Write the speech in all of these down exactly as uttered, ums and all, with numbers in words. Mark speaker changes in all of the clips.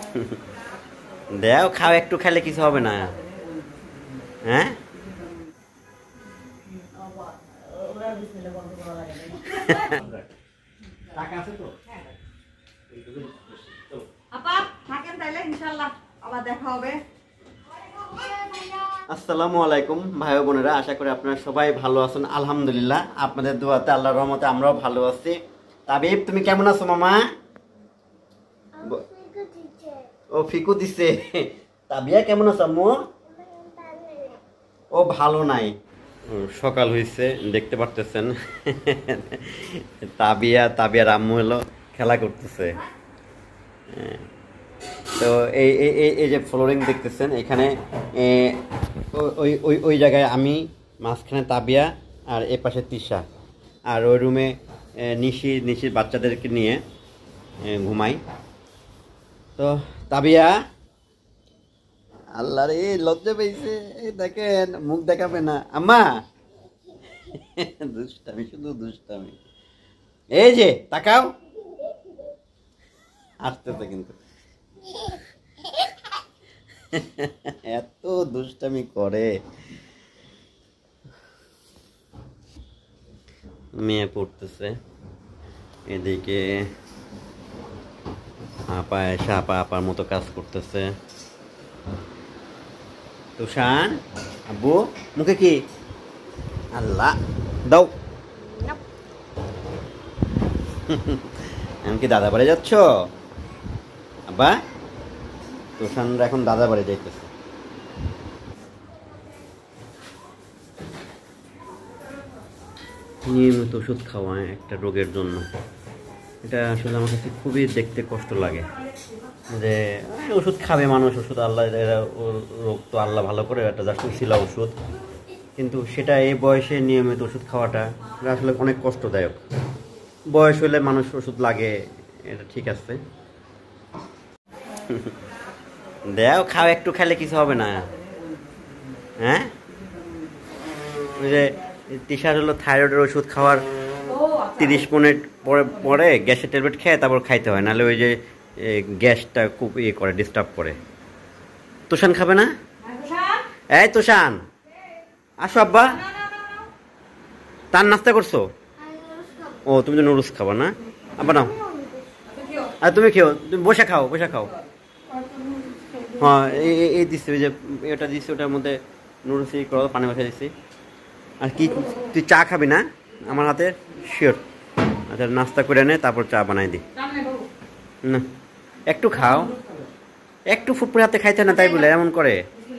Speaker 1: দেও খাও, একটু খেলে কিছু হবে না। হ্যাঁ আসসালামু আলাইকুম ভাই বোনেরা, আশা করি আপনারা সবাই ভালো আছেন। আলহামদুলিল্লাহ, আপনাদের দোয়াতে আল্লাহর রহমতে আমরাও ভালো আছি। তাবিব, তুমি কেমন আছো মামা? ও ফিকু দিছে। তাবিয়া কেমন আছো আম্মু? ও ভালো নাই। সকাল হয়েছে, দেখতে পারতেছেন। তাবিয়া তাবিয়ার আম্মু হলো খেলা করতেছে। তো এই এই যে ফ্লোরিং দেখতেছেন, এখানে ওই ওই ওই জায়গায় আমি, মাঝখানে তাবিয়া, আর এ পাশে তিশা, আর ওই রুমে নিশি নিশির বাচ্চাদেরকে নিয়ে ঘুমাই। তো তাবিয়া, আল্লাহ রে লজ্জা পেয়েছে, দেখেন মুখ দেখাবে না আম্মা। দুষ্টামি, শুধু দুষ্টামি। এই যে তাকাও, আসতেছে কিন্তু এত দুষ্টামি করে। মেয়ে পড়তেছে, এদিকে আপা এসে আপা আপার মতো কাজ করতেছে। তুষান, আব্বু মুখে কি? আল্লাহ দাও। এমনকি দাদা বাড়ি যাচ্ছ আব্বা? তুষানরা এখন দাদা বাড়ি যাইতেছে। নিয়মিত ওষুধ খাওয়ায় একটা রোগের জন্য, এটা আসলে আমার কাছে খুবই দেখতে কষ্ট লাগে। যে ওষুধ খাবে মানুষ, ওষুধ আল্লাহ, রোগ তো আল্লাহ ভালো করে, একটা জাস্ট ছিল ওষুধ, কিন্তু সেটা এই বয়সে নিয়মিত ওষুধ খাওয়াটা আসলে অনেক কষ্টদায়ক। বয়স হলে মানুষ ওষুধ লাগে, এটা ঠিক আছে। দেও খাও, একটু খেলে কিছু হবে না। হ্যাঁ ওই যে তিশার হলো থাইরয়েডের ওষুধ খাওয়ার তিরিশ মিনিট পরে পরে গ্যাসের ট্যাবলেট খেয়ে তারপর খাইতে হয়, নাহলে ওই যে গ্যাসটা খুব ইয়ে করে, ডিস্টার্ব করে। তুষান খাবে না? এই তুষান, আসো আব্বা। তার নাস্তা করছো? ও তুমি তো নুডলস খাবা না? আব্বা নাও, আর তুমি খেও, তুমি বসে খাও, বসে খাও। হ্যাঁ এই দিচ্ছি, ওই যে এটা দিচ্ছি, ওটার মধ্যে নুডলস ই করো, পানি বসে দিচ্ছি। আর কি, তুই চা খাবি না আমার হাতে? শিওর। আচ্ছা নাস্তা করে নে, তারপর চা বানাই দি। না একটু খাও, একটু ফুটপুরে হাতে খাইতে না, তাই বলে এমন করে?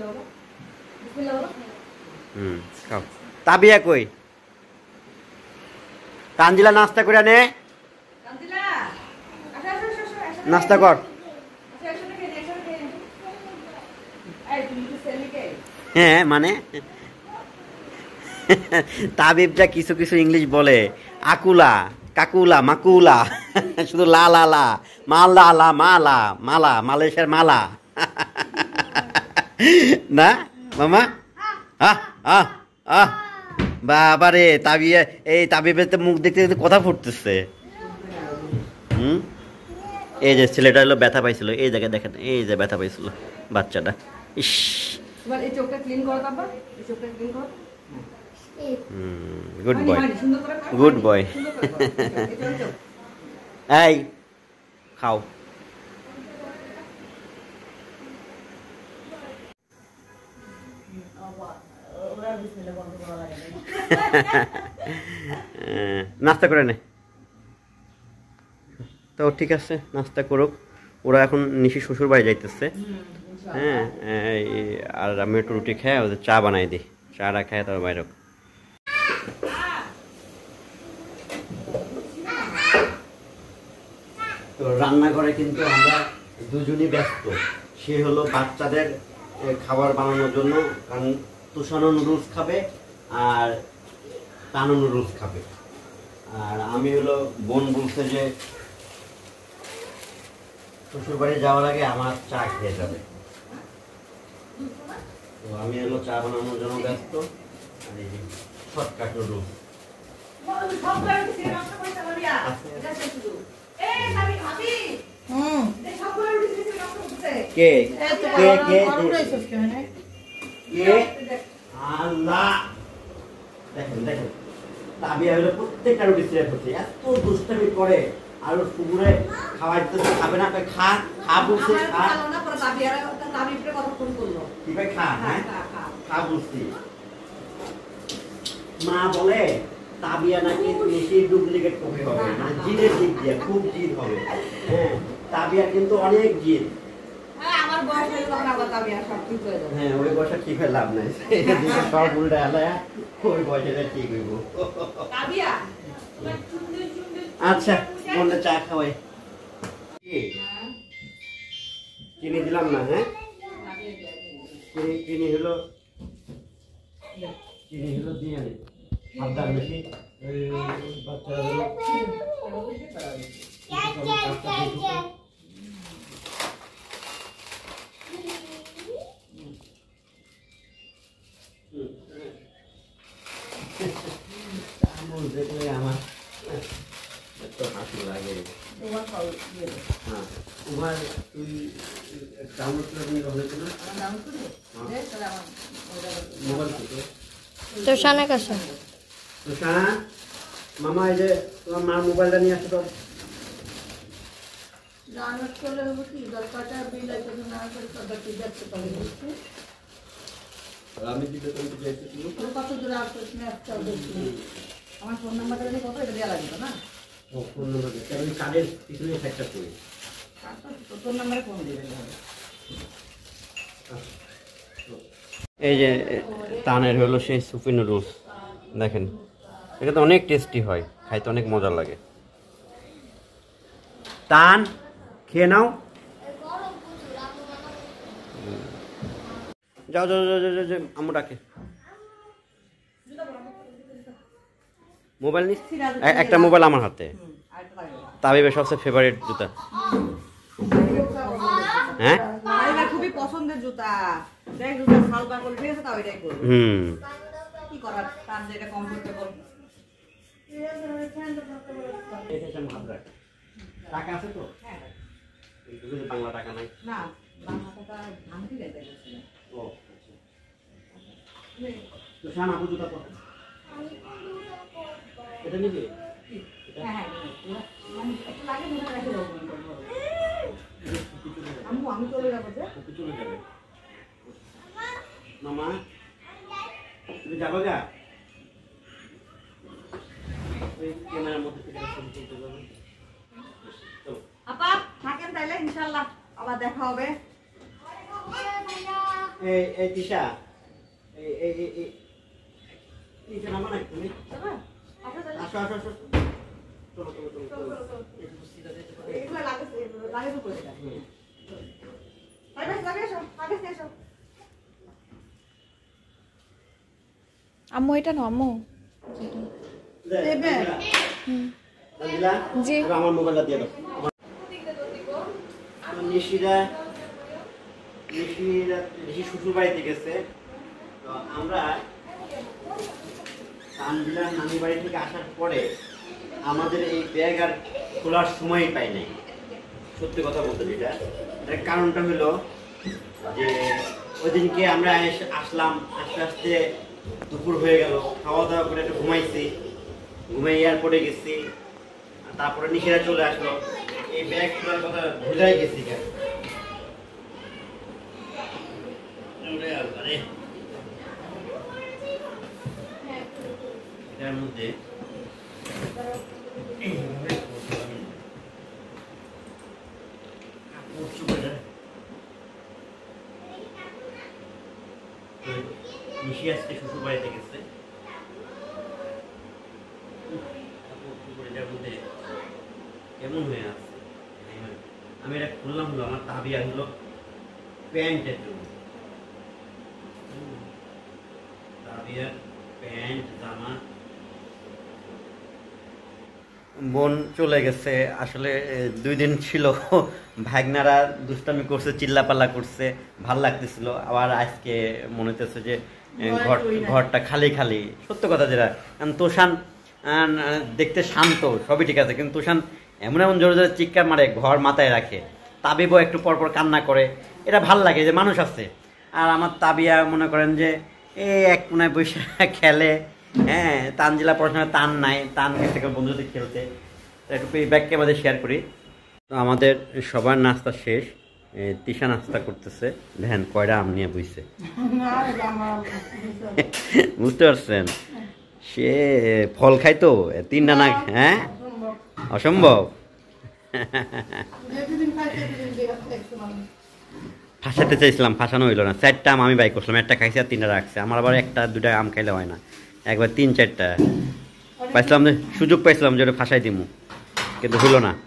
Speaker 1: হুম খাও। তাবিয়া কই? তানজিলা নাস্তা করে নে, নাস্তা কর। হ্যাঁ মানে তাবিবটা কিছু কিছু ইংলিশ বলে, আকুলা, কাকুলা, মাকুলা, শুধু লা লা লা, মালা লা, মালা মালা, মালয়েশিয়ার মালা। না মামা? আহ আহ আহ বাবা রে, তাবিয়া, এই তাবিবের তো মুখ দেখতে দেখতে কথা ফুটতেছে। হুম এই যে ছেলেটা হলো ব্যথা পাইছিল, এই জায়গায় দেখেন, এই যে ব্যথা পাইছিল বাচ্চাটা। ইস, এই চোখটা ক্লিন করো বাবা, এই চোখটা ক্লিন করো। Good boy, good boy. এই খাও। নাস্তা করে নে তো, ঠিক আছে নাস্তা করুক। ওরা এখন নিশি শ্বশুর বাড়ি যাইতেছে। হ্যাঁ আর আমি একটু রুটি খাই, ওদের চা বানাই দিই, চাটা খাই তারপর বাইরে। তো রান্নাঘরে কিন্তু আমরা দুজনই ব্যস্ত। সে হলো বাচ্চাদের খাবার বানানোর জন্য, কারণ তুষানো নুডলস খাবে আর তানো নুডলস খাবে, আর আমি হলো বোন বলছে যে শ্বশুর বাড়ি যাওয়ার আগে আমার চা খেয়ে যাবে। তো আমি হলো চা বানানোর জন্য ব্যস্ত। আর এই যে শর্টকাট নুডলস, কে কে কে কে আল্লাহ দেখেন দেখেন তাবিয়া হলো প্রত্যেকটা রুটি ছিঁড়ে পড়ছে এত দুষ্টামি করে আর পুকুরে খাওয়াইতে খাবে না খা খা বলছে খা কি ভাই খা হ্যাঁ খা বলছি মা বলে তাবিয়া নাকি বেশি ডুপ্লিকেট কপি হবে মানে জিনের দিক দিয়ে খুব জিদ হবে হ্যাঁ তাবিয়া কিন্তু অনেক জিদ
Speaker 2: আমার বয়স হয়ে তখন আবার তাবিয়া সব ঠিক হয়ে যাবে
Speaker 1: হ্যাঁ ওই বয়সে ঠিক হয়ে লাভ নাই এদিকে সব উল্টা আলায়া ওই বয়সে ঠিক হইব
Speaker 2: তাবিয়া
Speaker 1: আচ্ছা মনে চা খাওয়াই চিনি দিলাম না হ্যাঁ চিনি চিনি হলো চিনি হলো দিয়ে আনি সাবধান বেশি বাচ্চারা দেখলে আমার এত হাসি লাগে হ্যাঁ তোমার তুই ডাউনলোড করে নিয়ে হয়েছে না মোবাইল থেকে
Speaker 3: তোষানের কাছে
Speaker 1: তোষান মামা এই যে তোমার মার মোবাইলটা নিয়ে আসো তো
Speaker 2: ডাউনলোড করলে হবে কি দরকারটা বিল আছে না করে সবটা দেখতে পারি
Speaker 1: আমি দিতে তুমি যাইতে তুমি
Speaker 2: কত দূর আসছে স্ন্যাপটা দেখি আমার ফোন নাম্বারটা দিলে কত এটা দেয়া লাগবে না
Speaker 1: ও ফোন নাম্বার দিতে আমি কার্ডের পিছনে একটা করি
Speaker 2: তোর নাম্বারে ফোন দিবেন
Speaker 1: এই যে তানের হলো সেই সুপি নুডলস দেখেন এটা তো অনেক টেস্টি হয় খাইতে অনেক মজা লাগে তান খেয়ে নাও যাও যাও যাও যাও যাও আম্মু ডাকে মোবাইল নিস একটা মোবাইল আমার হাতে তাবিবের সবচেয়ে ফেভারিট জুতা হ্যাঁ
Speaker 2: খুবই পছন্দের জুতা দেখ জুতা সালবা করে ঠিক আছে তাও এটাই করব
Speaker 1: হুম
Speaker 2: কি করার তার যেটা কমফোর্টেবল
Speaker 1: টাকা আছে তো
Speaker 2: হ্যাঁ
Speaker 1: বাংলা টাকা নাই
Speaker 2: না বাংলা টাকা ভাঙতি দিতে গেছিল
Speaker 1: ও তো শান আপু জুতা পর এটা নিবি
Speaker 2: হ্যাঁ হ্যাঁ আমি একটু লাগে মনে রাখি দেবো আমি আমি চলে যাবো যে
Speaker 1: চলে যাবে মামা তুমি যাবো গা ওই ক্যামেরার মধ্যে থেকে ছবি তুলতে যাবে চলো
Speaker 2: আপা থাকেন তাইলে ইনশাআল্লাহ আবার দেখা হবে
Speaker 1: এই এই তিশা এই এই এই এই নিচে নামা নাই তুমি আসো আসো আসো চলো চলো চলো
Speaker 2: এগুলো লাগে লাগে তো করে দেয় আগে আগে এসো আগে এসো
Speaker 3: আম্মু এটা না আম্মু
Speaker 2: দেবে
Speaker 1: দিলা
Speaker 3: জি
Speaker 1: আমার মোবাইলটা দিয়ে দাও নিশিরা নিশিরা নিশি শ্বশুর বাড়িতে গেছে তো আমরা তানবিলার নানি বাড়ি থেকে আসার পরে আমাদের এই ব্যাগ আর খোলার সময়ই পাই নাই সত্যি কথা বলতে যেটা এর কারণটা হলো যে ওই দিনকে আমরা আসলাম আস্তে আস্তে দুপুর হয়ে গেল খাওয়া দাওয়া করে একটু ঘুমাইছি ঘুমাই এয়ারপোর্টে গেছি তারপরে নিশিরা চলে আসলো এই ব্যাগ খোলার কথা ভুলাই গেছি কেন এটার মধ্যে নিশি আজকে শ্বশুর বাড়িতে গেছে কেমন হয়ে আছে আমি এটা খুললাম হলো আমার তাবিয়া হলো প্যান্টের জন্য তাবিয়ার প্যান্ট জামা বোন চলে গেছে আসলে দুই দিন ছিল ভাগনারা দুষ্টামি করছে চিল্লাপাল্লা করছে ভাল লাগতেছিল আবার আজকে মনে হতেছে যে ঘর ঘরটা খালি খালি সত্য কথা যেটা কারণ তোষান দেখতে শান্ত সবই ঠিক আছে কিন্তু তোষান এমন এমন জোরে জোরে চিৎকার মারে ঘর মাথায় রাখে তাবিবও একটু পরপর কান্না করে, এটা ভাল লাগে যে মানুষ আছে। আর আমার তাবিয়া মনে করেন যে এই এক কোনায় বসে খেলে, হ্যাঁ তানজিলা পড়াশোনায় টান নাই, টান গেছে বন্ধুদের খেলতে, একটু ব্যাগকে আমাদের শেয়ার করি। তো আমাদের সবার নাস্তা শেষ, তিশা নাস্তা করতেছে, দেখেন কয়টা আম নিয়ে বইছে, বুঝতে পারছেন? সে ফল খাই তো তিনটা না, হ্যাঁ অসম্ভব। ফাঁসাতে চাইছিলাম, ফাঁসানো হইলো না, চারটা আম আমি বাই করছিলাম, একটা খাইছি আর তিনটা রাখছে। আমার আবার একটা দুটা আম খাইলে হয় না, একবার তিন চারটা পাইছিলাম, সুযোগ পাইছিলাম যে ওটা ফাঁসাই দিমু, কিন্তু হইলো না।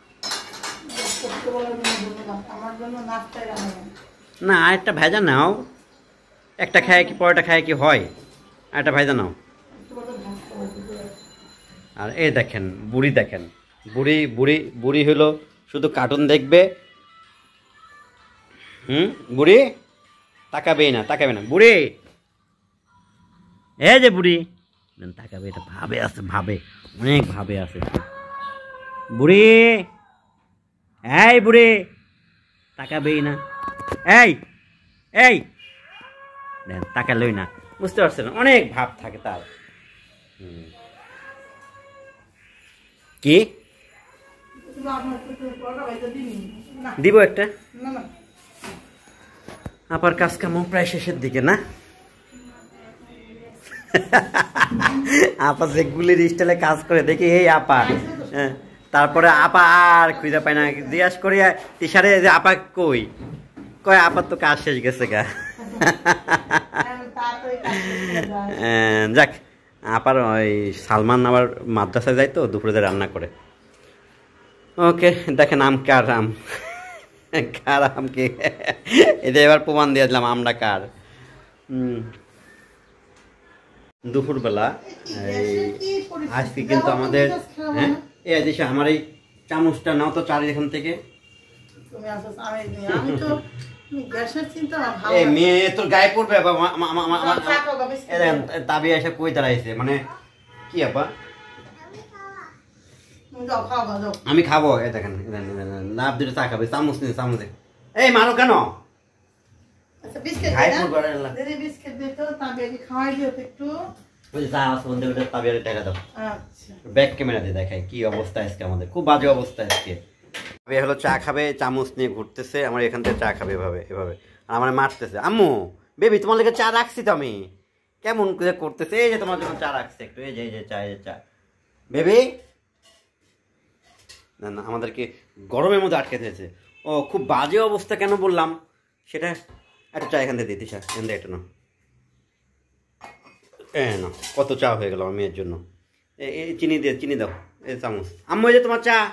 Speaker 1: না আরেকটা ভেজা নাও, একটা খায় কি পরোটা খায় কি হয়, আরেকটা ভেজা নাও। আর এই দেখেন বুড়ি, দেখেন বুড়ি বুড়ি বুড়ি হলো শুধু কার্টুন দেখবে। হুম বুড়ি তাকাবেই না, তাকাবে না বুড়ি, এই যে বুড়ি তাকাবে, এটা ভাবে আছে, ভাবে অনেক ভাবে আছে বুড়ি, এই বুড়ি তাকাবেই না, এই এই দেন তাকালই না, বুঝতে পারছেন? অনেক ভাব থাকে তার। কি দিব একটা, আপার কাজ কাম প্রায় শেষের দিকে না? আপা যে গুলির স্টাইলে কাজ করে দেখি, এই আপা, হ্যাঁ তারপরে আপা আর খুঁজে পায় না, জিজ্ঞাসা করি তিশারে যে আপা কই, কয় আপার তো কাজ শেষ গেছে গা। যাক, আপার ওই সালমান আবার মাদ্রাসায় যায় তো, দুপুরে রান্না করে। ওকে দেখেন আম কার, আম কার আম কি, এটা এবার প্রমাণ দিয়ে দিলাম আমরা কার। হম দুপুরবেলা আজকে কিন্তু আমাদের, হ্যাঁ এই দিশা আমার এই চামচটা নাও তো চার এখান থেকে, মেয়ে তোর গায়ে পড়বে, তাবিয়া এসে কই দাঁড়াইছে, মানে কি আপা আমি খাবো, এ দেখেন লাভ দুটো চা খাবে, চামচ নিয়ে চামচ, এই মারো কেন, ব্যাক ক্যামেরা দিয়ে দেখাই কি অবস্থা আজকে আমাদের, খুব বাজে অবস্থা আজকে। হলো চা খাবে, চামচ নিয়ে ঘুরতেছে, আমার এখান থেকে চা খাবে এভাবে এভাবে, আর আমার মারতেছে। আম্মু বেবি তোমার লেগে চা রাখছি তো আমি, কেমন করে করতেছে, এই যে তোমার জন্য চা রাখছে একটু, এই যে এই যে চা, এই যে চা বেবি। না না আমাদেরকে গরমের মধ্যে আটকে দিয়েছে। ও খুব বাজে অবস্থা কেন বললাম সেটা, একটা চা এখান থেকে দিতে, চা এখান থেকে একটা না, এ না কত চা হয়ে গেল আমার মেয়ের জন্য, এই চিনি দিয়ে চিনি দাও, এই চামচ। আম্মু এই যে তোমার চা,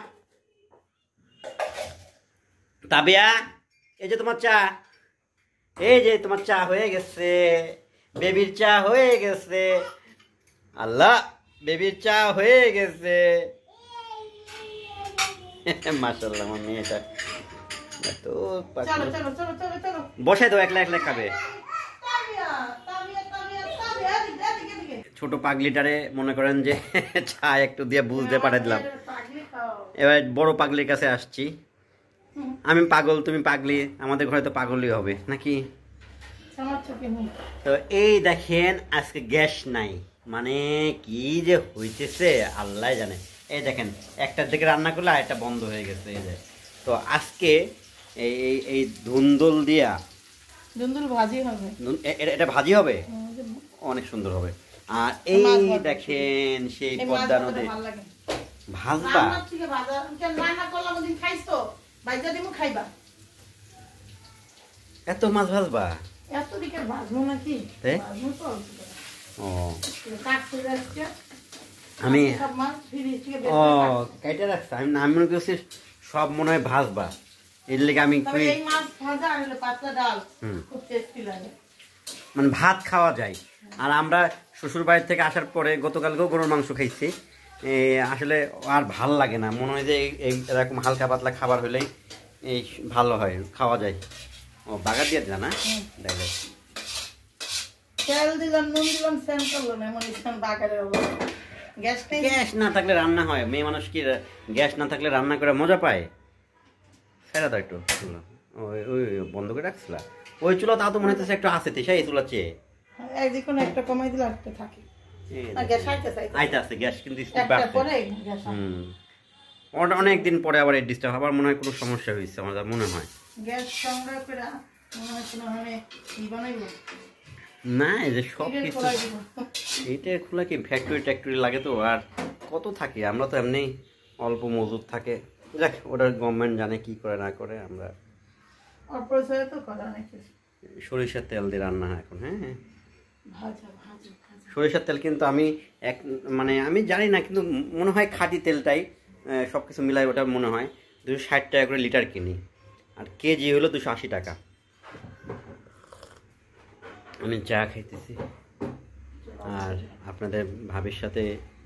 Speaker 1: তাবিয়া এই যে তোমার চা, এই যে তোমার চা হয়ে গেছে, বেবির চা হয়ে গেছে, আল্লাহ বেবির চা হয়ে গেছে, মাশাআল্লাহ আমার মেয়েটা তো বসাই দাও, একলা একলা খাবে। ছোট পাগলিটারে মনে করেন যে চা একটু দিয়ে বুঝতে পারে দিলাম। এবার বড় পাগলির কাছে আসছি, আমি পাগল তুমি পাগলি, আমাদের ঘরে তো পাগলই হবে নাকি? তো এই দেখেন আজকে গ্যাস নাই, মানে কি যে হইতেছে আল্লাহ জানে। এই দেখেন একটার দিকে রান্না করলে আর একটা বন্ধ হয়ে গেছে, এই যে। তো আজকে এই এই ধুন্দুল দিয়া,
Speaker 2: ধুন্দুল ভাজি হবে,
Speaker 1: এটা ভাজি হবে, অনেক সুন্দর হবে। আর এই দেখেন সেই পদ্মা নদী ভাজবা, এত মাছ ভাজবা,
Speaker 2: এত দিকে ভাজবো নাকি?
Speaker 1: ও আমি ও কেটে রাখছি, আমি আমি মনে করছি সব মনে হয় ভাজবা, এর লেগে আমি মানে ভাত খাওয়া যায়। আর আমরা শ্বশুর বাড়ি থেকে আসার পরে গতকালকেও গরুর মাংস খাইছি, আসলে আর ভাল লাগে না, মনে হয় যে এরকম হালকা পাতলা খাবার হলেই এই ভালো হয়, খাওয়া যায়। ও বাগার দিয়ে দিলা না, দেখো
Speaker 2: তেল দিলাম, নুন দিলাম, সেম করলো না, এমন ইসলাম বাগারের অবস্থা। গ্যাস নেই,
Speaker 1: গ্যাস না থাকলে রান্না হয়, মেয়ে মানুষ কি গ্যাস না থাকলে রান্না করে মজা পায়? সেটা তো একটু চুলা ওই ওই বন্ধ করে রাখছিল ওই চুলা তা তো মনে হচ্ছে একটু আছে তিশা এই চুলা চেয়ে
Speaker 2: এই যে কোনো একটা কমাই দিলে একটা থাকে আর গ্যাস আইতে চাই
Speaker 1: আইতে আছে গ্যাস কিন্তু স্পিড
Speaker 2: একটা
Speaker 1: বাড়ছে
Speaker 2: পরে গ্যাস
Speaker 1: হুম অনেক দিন পরে আবার এই ডিস্টার্ব আবার মনে হয় কোনো সমস্যা হয়েছে আমার যা মনে হয়
Speaker 2: গ্যাস সংগ্রহ করে মনে হয় কোনো মানে ই বানাইবো
Speaker 1: না এই যে সব
Speaker 2: এটার
Speaker 1: কিছু
Speaker 2: খোলাই দিব
Speaker 1: এইটা খোলা কি ফ্যাক্টরি ট্যাক্টরি লাগে তো আর কত থাকে আমরা তো এমনি অল্প মজুদ থাকে যাক ওটা গভর্নমেন্ট জানে কি করে না করে আমরা
Speaker 2: অপরিচয় তো করা অনেক কিছু
Speaker 1: সরিষার তেল দিয়ে রান্না হয় এখন হ্যাঁ
Speaker 2: ভাজা ভাজা ভাজা
Speaker 1: সরিষার তেল কিন্তু আমি এক মানে আমি জানি না কিন্তু মনে হয় খাঁটি তেলটাই সব কিছু মিলাই ওটা মনে হয় দুশো ষাট টাকা করে লিটার কিনি আর কেজি হলো দুশো আশি টাকা আমি চা খাইতেছি আর আপনাদের ভাবির সাথে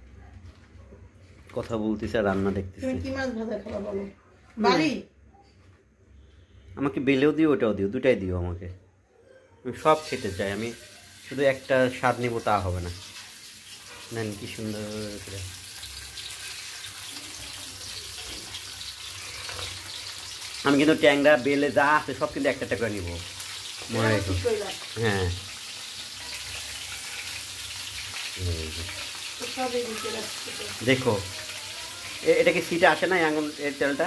Speaker 1: কথা বলতেছি আর রান্না দেখতেছি
Speaker 2: তুমি কি মাছ ভাজা খাবা বলো বালি
Speaker 1: আমাকে বেলেও দিও ওটাও দিও দুটাই দিও আমাকে আমি সব খেতে চাই আমি শুধু একটা স্বাদ নিব তা হবে না নেন কি সুন্দর করে আমি কিন্তু ট্যাংরা বেলে যা আছে সব কিন্তু একটা একটা করে নিব মনে রেখো হ্যাঁ দেখো এটা কি সিটা আসে না আঙুল এর তেলটা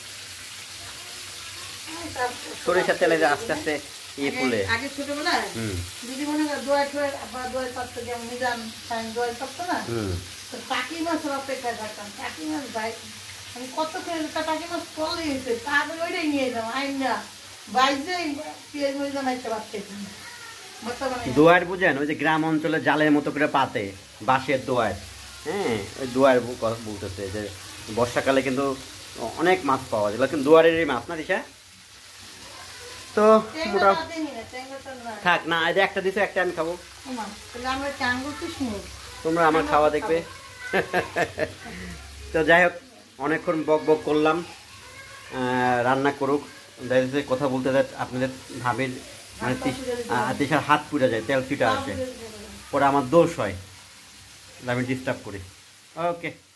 Speaker 1: সরিষার তেলে আস্তে আস্তে ইয়ে ফুলে
Speaker 2: আগে ছোটবেলায় দিদি মনে করে দোয়াই ঠোয়াই বা দোয়াই পাত্র যেমন মিজান দোয়াই পাত্র না তো টাকি মাছের অপেক্ষায় থাকতাম টাকি মাছ ভাই আমি কত খেয়ে টাকি মাছ পলে গেছে তারপরে ওইটাই নিয়ে যেতাম আইন না বাইরে পেঁয়াজ মরিচা মাইতে পারতেছিলাম
Speaker 1: দোয়ার বুঝেন ওই যে গ্রাম অঞ্চলে জালের মতো করে পাতে বাঁশের দোয়ার হ্যাঁ ওই দোয়ার বলতেছে যে বর্ষাকালে কিন্তু অনেক মাছ পাওয়া যায় কিন্তু দোয়ারেরই মাছ না দিশা তো থাক না এই যে একটা দিছে একটা আমি খাবো তোমরা আমার খাওয়া দেখবে তো যাই হোক অনেকক্ষণ বক বক করলাম রান্না করুক কথা বলতে যায় আপনাদের ভাবের মানে তিশার হাত পুড়ে যায় তেল ছিটা আসে পরে আমার দোষ হয় আমি ডিস্টার্ব করি ওকে